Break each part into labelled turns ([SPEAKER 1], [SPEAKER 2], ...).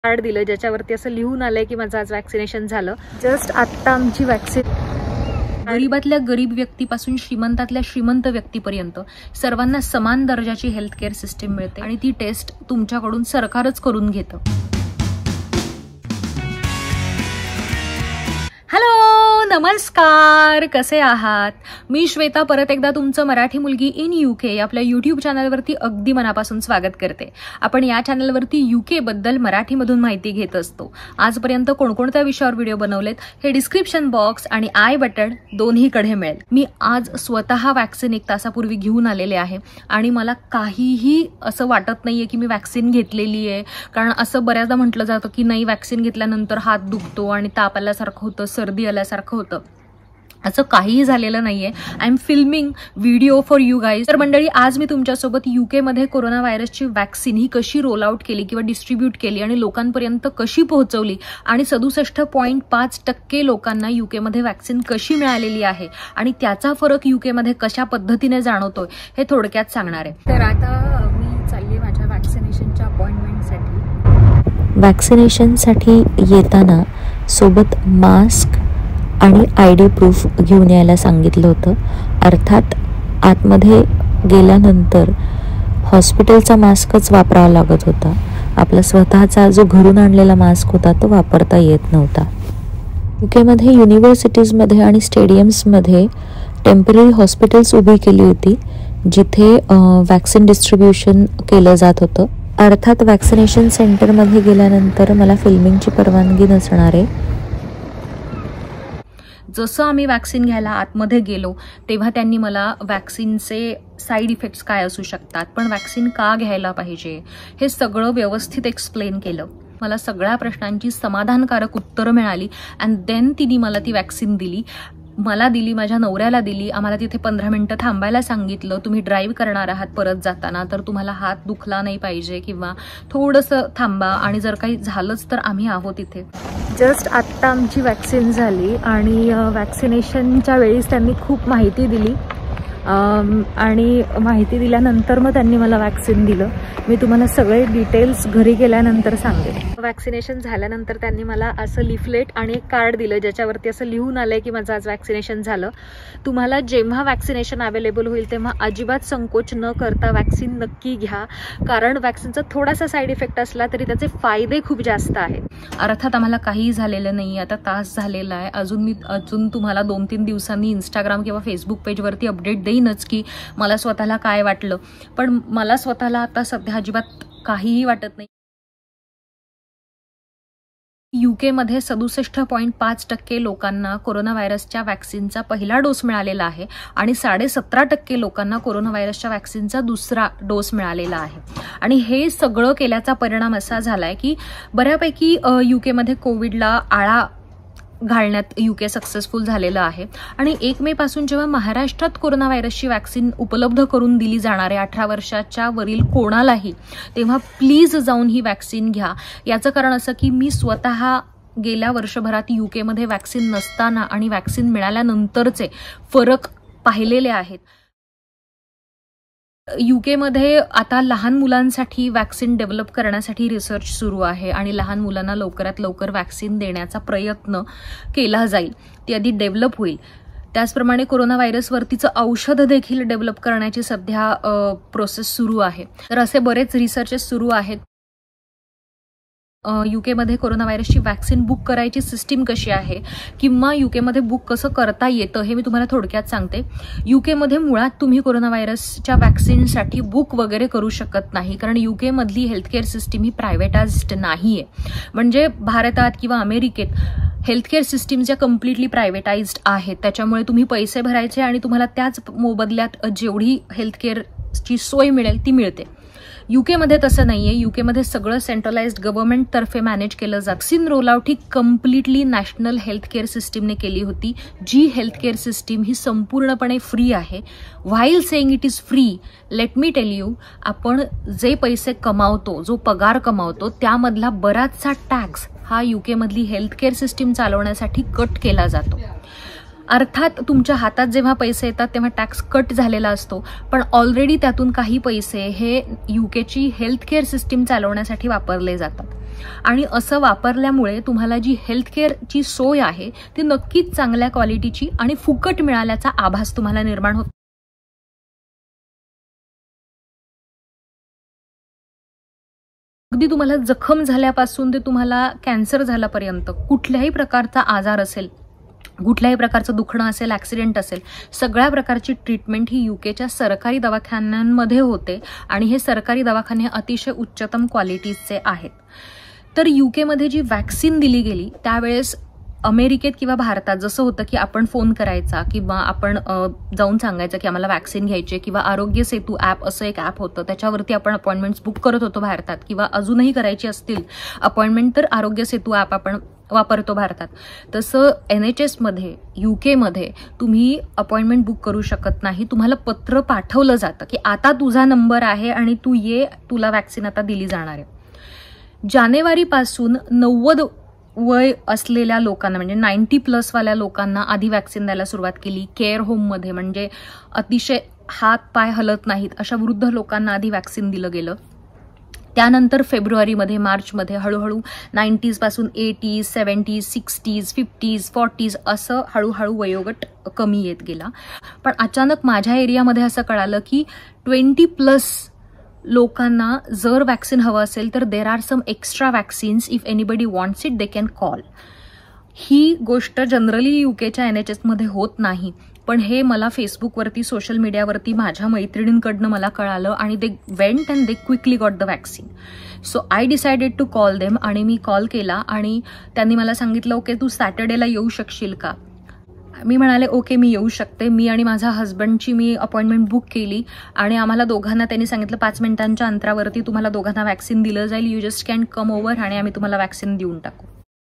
[SPEAKER 1] Card दिलं ज्याच्यावरती असं लिहून आलंय की माझं आज वॅक्सिनेशन झालं. जस्ट आत्ता आमची वॅक्सिन. गरीबातल्या गरीब व्यक्तीपासून श्रीमंतातल्या श्रीमंत व्यक्तीपर्यंत सर्वांना समान दर्जाची हेल्थ केअर सिस्टीम मिळते आणि ती टेस्ट तुमच्याकडून सरकारच करून घेतं. हॅलो, नमस्कार, कसे आहात? मी श्वेता परत एकदा तुमचं मराठी मुलगी इन यूके आपल्या यूट्यूब चॅनलवरती अगदी मनापासून स्वागत करते. आपण या चॅनलवरती यूके बद्दल मराठीमधून माहिती घेत असतो. आजपर्यंत कोणकोणत्या विषयावर व्हिडिओ बनवलेत हे डिस्क्रिप्शन बॉक्स आणि आय बटन दोन्हीकडे मिळेल. मी आज स्वतः वॅक्सिन 1 तासापूर्वी घेऊन आलेले आहे आणि मला काहीही असं वाटत नाहीये की मी वॅक्सिन घेतलेली आहे. कारण असं बऱ्याचदा म्हटलं जातं की नाही, वॅक्सिन घेतल्यानंतर हात दुखतो आणि ताप आल्यासारखं होतं, सर्दी आल्यासारखं होतं. असं काहीही झालेलं नाहीये. I am filming video for you guys. तर मंडळी, आज मी तुमच्यासोबत यूकेमध्ये कोरोना व्हायरसची वॅक्सिन ही कशी रोल आउट केली किंवा डिस्ट्रीब्यूट केली आणि लोकांपर्यंत कशी पोहोचवली आणि 67.5% लोकांना यूकेमध्ये वॅक्सिन कशी मिळालेली आहे आणि त्याचा फरक यूकेमध्ये कशा पद्धतीने जाणवतोय हे थोडक्यात सांगणार आहे. तर आता मी चालली माझ्या वॅक्सिनेशनच्या अपॉइंटमेंटसाठी.
[SPEAKER 2] वॅक्सिनेशनसाठी येताना सोबत मास्क आणि ID प्रूफ घेऊन यायला सांगितलं होतं. अर्थात आतमध्ये गेल्यानंतर हॉस्पिटलचा मास्कच वापरावा लागत होता. आपला स्वतःचा जो घरून आणलेला मास्क होता तो वापरता येत नव्हता. यूकेमध्ये युनिव्हर्सिटीजमध्ये आणि स्टेडियम्समध्ये टेम्पररी हॉस्पिटल्स उभी केली होती जिथे वॅक्सिन डिस्ट्रीब्युशन केलं जात होतं. अर्थात वॅक्सिनेशन सेंटरमध्ये गेल्यानंतर मला फिल्मिंगची परवानगी नसणार आहे.
[SPEAKER 1] जसं आम्ही वॅक्सिन घ्यायला आतमध्ये गेलो तेव्हा त्यांनी मला वॅक्सिनचे साईड इफेक्ट्स काय असू शकतात, पण वॅक्सिन का घ्यायला पाहिजे हे सगळं व्यवस्थित एक्सप्लेन केलं. मला सगळ्या प्रश्नांची समाधानकारक उत्तरं मिळाली अँड देन तिने मला ती वॅक्सिन दिली. मला दिली, माझ्या नवऱ्याला दिली. आम्हाला तिथे 15 मिनिटं थांबायला सांगितलं. तुम्ही ड्राईव्ह करणार आहात परत जाताना तर तुम्हाला हात दुखला नाही पाहिजे किंवा थोडंसं थांबा आणि जर काही झालंच तर आम्ही आहोत इथे.
[SPEAKER 2] जस्ट आत्ता आमची वॅक्सिन झाली आणि वॅक्सिनेशनच्या वेळेस त्यांनी खूप माहिती दिली आणि माहिती दिल्यानंतर मग त्यांनी मला वॅक्सिन दिलं. मी तुम्हाला सगळे डिटेल्स घरी गेल्यानंतर सांगेन.
[SPEAKER 1] वॅक्सिनेशन झाल्यानंतर त्यांनी मला असं लिफलेट आणि एक कार्ड दिलं ज्याच्यावरती असं लिहून आलंय की माझं आज वॅक्सिनेशन झालं. तुम्हाला जेव्हा वॅक्सिनेशन अवेलेबल होईल तेव्हा अजिबात संकोच न करता वॅक्सिन नक्की घ्या, कारण वॅक्सिनचा थोडासा साईड इफेक्ट असला तरी त्याचे फायदे खूप जास्त आहेत. अर्थात आम्हाला काहीही झालेलं नाही. आता तास झालेला आहे. अजून तुम्हाला 2-3 दिवसांनी इंस्टाग्राम किंवा फेसबुक पेजवरती अपडेट देईनच की मला स्वतःला काय वाटलं, पण मला स्वतःला आता सध्या अजिबात काहीही वाटत नाही. यूकेमध्ये 67.5% लोकांना कोरोना व्हायरसच्या वॅक्सिनचा पहिला डोस मिळालेला आहे आणि 17.5% लोकांना कोरोना व्हायरसच्या वॅक्सिनचा दुसरा डोस मिळालेला आहे. आणि हे सगळं केल्याचा परिणाम असा झालाय की बऱ्यापैकी यूकेमध्ये कोविडला आळा घालण्यात यूके सक्सेसफुल झालेलं आहे. आणि 1 मे पासून जेव्हा महाराष्ट्रात कोरोना व्हायरसची वॅक्सिन उपलब्ध करून दिली जाणार आहे 18 वर्षाच्या वरील कोणालाही, तेव्हा प्लीज जाऊन ही वॅक्सिन घ्या. याचं कारण असं की मी स्वतः गेल्या वर्षभरात यूकेमध्ये वॅक्सिन नसताना आणि वॅक्सिन मिळाल्यानंतरचे फरक पाहिलेले आहेत. यूकेमध्ये आता लहान मुलांसाठी वॅक्सिन डेव्हलप करण्यासाठी रिसर्च सुरू आहे आणि लहान मुलांना लवकरात लवकर वॅक्सिन देण्याचा प्रयत्न केला जाईल. ती आधी डेव्हलप होईल. त्याचप्रमाणे कोरोना व्हायरसवरतीचं औषध देखील डेव्हलप करण्याची सध्या प्रोसेस सुरू आहे. तर असे बरेच रिसर्चेस सुरू आहेत. यूकेमध्ये कोरोना व्हायरसची वॅक्सिन बुक करायची सिस्टीम कशी आहे किंवा यूकेमध्ये बुक कसं करता येतं हे मी तुम्हाला थोडक्यात सांगते. यूकेमध्ये मुळात तुम्ही कोरोना व्हायरसच्या वॅक्सिनसाठी बुक वगैरे करू शकत नाही, कारण यूकेमधली हेल्थकेअर सिस्टीम ही प्रायव्हेटाइज्ड नाही आहे. म्हणजे भारतात किंवा अमेरिकेत हेल्थकेअर सिस्टीम्स या कम्प्लिटली प्रायव्हेटाइज्ड आहेत. त्याच्यामुळे तुम्ही पैसे भरायचे आणि तुम्हाला त्याच मोबदल्यात जेवढी हेल्थकेअरची सोय मिळेल ती मिळते. यूकेमध्ये तसं नाहीये. यूकेमध्ये सगळं सेंट्रलाइज्ड गव्हर्नमेंट तर्फे मॅनेज केलं जातं. वॅक्सिन रोल आउट ही कम्प्लिटली नॅशनल हेल्थ केअर सिस्टीमने केली होती, जी हेल्थ केअर सिस्टीम ही संपूर्णपणे फ्री आहे. While saying it is free, let me tell you, आपण जे पैसे कमावतो, जो पगार कमावतो त्यामधला बराचसा टॅक्स हा यूकेमधली हेल्थ केअर सिस्टीम चालवण्यासाठी कट केला जातो. अर्थात तुमच्या हातात जेव्हा पैसे येतात तेव्हा टॅक्स कट झालेला असतो, पण ऑलरेडी त्यातून काही पैसे हे यूकेची हेल्थ केअर सिस्टीम चालवण्यासाठी वापरले जातात. आणि असं वापरल्यामुळे तुम्हाला जी हेल्थकेअरची सोय आहे ती नक्कीच चांगल्या क्वालिटीची आणि फुकट मिळाल्याचा आभास तुम्हाला निर्माण होतो. अगदी तुम्हाला जखम झाल्यापासून ते तुम्हाला कॅन्सर झाल्यापर्यंत कुठल्याही प्रकारचा आजार असेल, कुठल्याही प्रकारचं दुखणं असेल, ॲक्सिडेंट असेल, सगळ्या प्रकारची ट्रीटमेंट ही यूकेच्या सरकारी दवाखान्यांमध्ये होते आणि हे सरकारी दवाखाने अतिशय उच्चतम क्वालिटीचे आहेत. तर यूकेमध्ये जी वॅक्सिन दिली गेली त्यावेळेस अमेरिकेत किंवा भारतात जसं होतं की आपण फोन करायचा किंवा आपण जाऊन सांगायचं की आम्हाला वॅक्सिन घ्यायची किंवा आरोग्य सेतू ॲप असं एक ॲप होतं, त्याच्यावरती आपण अपॉइंटमेंट्स बुक करत होतो भारतात, किंवा अजूनही करायची असतील अपॉइंटमेंट तर आरोग्य सेतू ॲप आपण वापरतो भारतात. तसं NHSमध्ये यूकेमध्ये तुम्ही अपॉइंटमेंट बुक करू शकत नाही. तुम्हाला पत्र पाठवलं जातं की आता तुझा नंबर आहे आणि तू ये, तुला वॅक्सिन आता दिली जाणार आहे. जानेवारीपासून 90 वय असलेल्या लोकांना म्हणजे 90+ वाल्या लोकांना आधी वॅक्सिन द्यायला सुरुवात केली. केअर होममध्ये म्हणजे अतिशय हात पाय हलत नाहीत अशा वृद्ध लोकांना आधी वॅक्सिन दिलं गेलं. त्यानंतर फेब्रुवारीमध्ये मार्चमध्ये हळूहळू 90s पासून 80s, 70s, 60s, 50s, 40s असं हळूहळू वयोगट कमी येत गेला. पण अचानक माझ्या एरियामध्ये असं कळालं की 20+ लोकांना जर वॅक्सिन हवं असेल तर there are some extra vaccines, if anybody wants it they can call. ही गोष्ट जनरली यूकेच्या NHSमध्ये होत नाही, पण हे मला फेसबुकवरती, सोशल मीडियावरती माझ्या मैत्रिणींकडनं मला कळालं आणि they went and they quickly got the vaccine. So I decided to call them आणि मी कॉल केला आणि त्यांनी मला सांगितलं ओके तू सॅटर्डेला येऊ शकशील का. मी म्हणाले ओके मी येऊ शकते. मी आणि माझ्या हस्बंडची मी अपॉइंटमेंट बुक केली आणि आम्हाला दोघांना त्यांनी सांगितलं 5 मिनिटांच्या अंतरावरती तुम्हाला दोघांना वॅक्सिन दिलं जाईल, you just can come over आणि आम्ही तुम्हाला वॅक्सिन देऊन टाकू.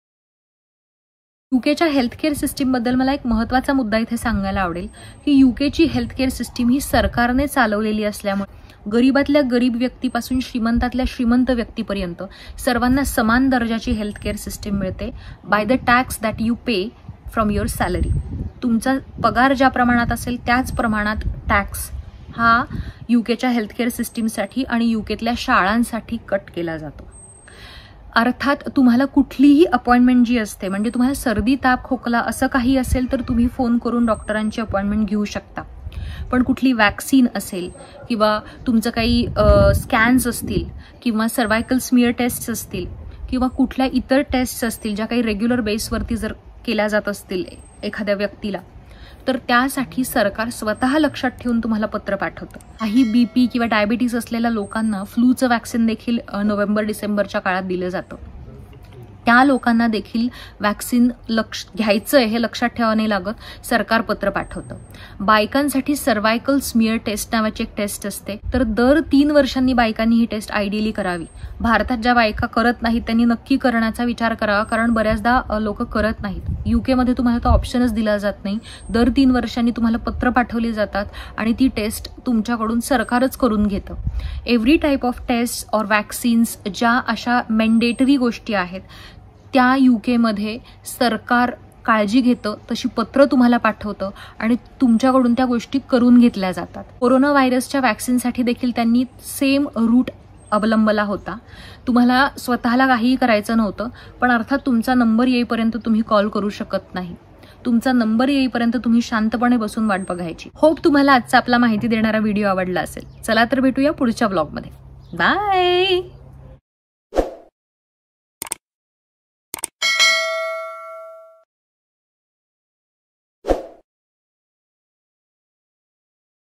[SPEAKER 1] यूकेच्या हेल्थकेअर सिस्टीमबद्दल मला एक महत्त्वाचा मुद्दा इथे सांगायला आवडेल की यूकेची हेल्थकेअर सिस्टीम ही सरकारने चालवलेली असल्यामुळे गरीबातल्या गरीब व्यक्तीपासून श्रीमंतातल्या श्रीमंत व्यक्तीपर्यंत सर्वांना समान दर्जाची हेल्थकेअर सिस्टीम मिळते by the tax that you pay from your salary. तुमचा पगार ज्या प्रमाणात असेल त्याच प्रमाणात टॅक्स हा यूकेच्या हेल्थकेअर सिस्टीमसाठी आणि यूकेतल्या शाळांसाठी कट केला जातो. अर्थात तुम्हाला कुठलीही अपॉइंटमेंट जी असते म्हणजे तुम्हाला सर्दी ताप खोकला असं काही असेल तर तुम्ही फोन करून डॉक्टरांची अपॉइंटमेंट घेऊ शकता. पण कुठली वॅक्सिन असेल किंवा तुमचं काही स्कॅन्स असतील किंवा सर्वायकल स्मिअर टेस्ट असतील किंवा कुठल्या इतर टेस्ट असतील ज्या काही रेग्युलर बेसवरती जर केल्या जात असतील एखाद्या व्यक्तीला तर त्यासाठी सरकार स्वतः लक्षात ठेवून तुम्हाला पत्र पाठवतं. काही BP किंवा डायबिटीज असलेल्या लोकांना फ्लूचं वॅक्सिन देखील नोव्हेंबर-डिसेंबरच्या काळात दिलं जातं. त्या लोकांना देखील वॅक्सिन घ्यायचं आहे हे लक्षात ठेवावं नाही लागत, सरकार पत्र पाठवतं. बायकांसाठी सर्वायकल स्मिअर टेस्ट नावाची एक टेस्ट असते, तर दर 3 वर्षांनी बायकांनी ही टेस्ट आयडियली करावी. भारतात ज्या बायका करत नाहीत त्यांनी नक्की करण्याचा विचार करावा, कारण बऱ्याचदा लोक करत नाहीत. यूकेमध्ये तुम्हाला तो ऑप्शनच दिला जात नाही. दर 3 वर्षांनी तुम्हाला पत्र पाठवली जातात आणि ती टेस्ट तुमच्याकडून सरकारच करून घेतं. एव्हरी टाईप ऑफ टेस्ट और वॅक्सिन्स ज्या अशा मॅन्डेटरी गोष्टी आहेत त्या यूकेमध्ये सरकार काळजी घेतं, तशी पत्र तुम्हाला पाठवतं आणि तुमच्याकडून त्या गोष्टी करून घेतल्या जातात. कोरोना व्हायरसच्या वॅक्सिनसाठी देखील त्यांनी सेम रूट अवलंबला होता. तुम्हाला स्वतःला काहीही करायचं नव्हतं, पण अर्थात तुमचा नंबर येईपर्यंत तुम्ही कॉल करू शकत नाही. तुमचा नंबर येईपर्यंत तुम्ही शांतपणे बसून वाट बघायची. होप तुम्हाला आजचा आपला माहिती देणारा व्हिडिओ आवडला असेल. चला तर भेटूया पुढच्या ब्लॉगमध्ये. बाय.